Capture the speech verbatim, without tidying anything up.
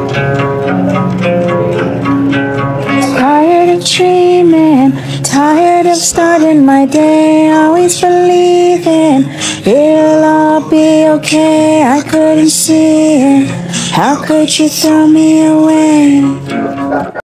Tired of dreaming, tired of starting my day, always believing it'll all be okay. I couldn't see it, how could you throw me away?